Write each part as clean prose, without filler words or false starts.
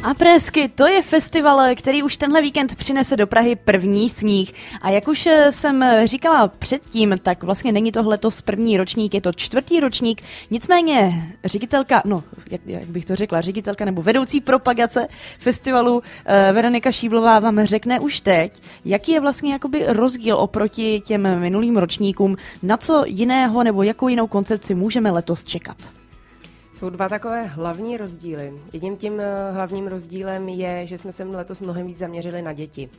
Apresky, to je festival, který už tenhle víkend přinese do Prahy první sníh. A jak už jsem říkala předtím, tak vlastně není to letos první ročník, je to čtvrtý ročník. Nicméně ředitelka, jak bych to řekla, ředitelka nebo vedoucí propagace festivalu Veronika Šíblová vám řekne už teď, jaký je vlastně jakoby rozdíl oproti těm minulým ročníkům, na co jiného nebo jakou jinou koncepci můžeme letos čekat. Jsou dva takové hlavní rozdíly. Jedním tím hlavním rozdílem je, že jsme se letos mnohem víc zaměřili na děti.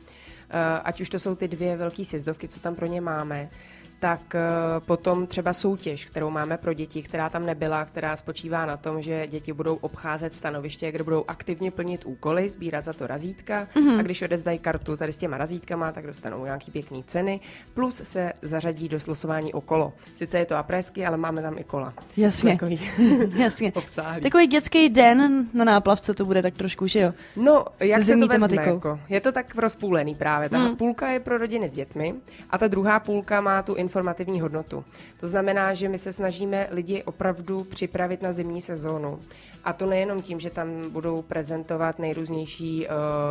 Ať už to jsou ty dvě velké sjezdovky, co tam pro ně máme, tak potom třeba soutěž, kterou máme pro děti, která tam nebyla, která spočívá na tom, že děti budou obcházet stanoviště, kde budou aktivně plnit úkoly, sbírat za to razítka a když odevzdají kartu tady s těma razítkama, tak dostanou nějaký pěkný ceny, plus se zařadí do slosování o kolo. Sice je to aprésky, ale máme tam i kola. Jasně. Jasně. Takový dětský den na náplavce to bude tak trošku, že jo? No, jak se to vezme, jako? Je to tak rozpůlený právě. Ta půlka je pro rodiny s dětmi a ta druhá půlka má tu informativní hodnotu. To znamená, že my se snažíme lidi opravdu připravit na zimní sezónu. A to nejenom tím, že tam budou prezentovat nejrůznější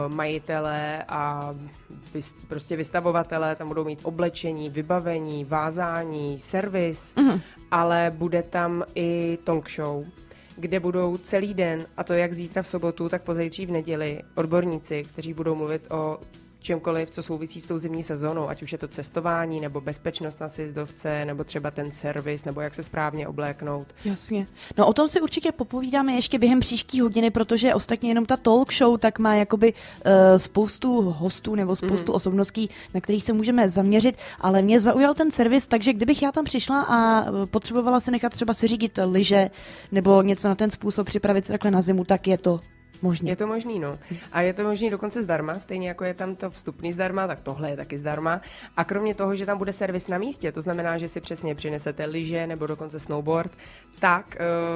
majitelé a prostě vystavovatelé, tam budou mít oblečení, vybavení, vázání, servis, ale bude tam i talk show, kde budou celý den, a to jak zítra v sobotu, tak pozítří v neděli, odborníci, kteří budou mluvit o čemkoliv, co souvisí s tou zimní sezónou, ať už je to cestování, nebo bezpečnost na sjezdovce, nebo třeba ten servis, nebo jak se správně obléknout. Jasně. No o tom si určitě popovídáme ještě během příští hodiny, protože ostatně jenom ta talk show tak má jakoby spoustu hostů nebo spoustu osobností, na kterých se můžeme zaměřit, ale mě zaujal ten servis, takže kdybych já tam přišla a potřebovala si nechat třeba si řídit lyže nebo něco na ten způsob připravit se takhle na zimu, tak je to možný. Je to možný, no. A je to možný dokonce zdarma, stejně jako je tam to vstupný zdarma, tak tohle je taky zdarma. A kromě toho, že tam bude servis na místě, to znamená, že si přesně přinesete lyže nebo dokonce snowboard, tak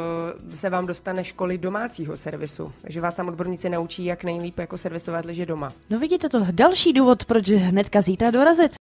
se vám dostane školy domácího servisu. Takže vás tam odborníci naučí, jak nejlíp jako servisovat lyže doma. No vidíte to, další důvod, proč hnedka zítra dorazit.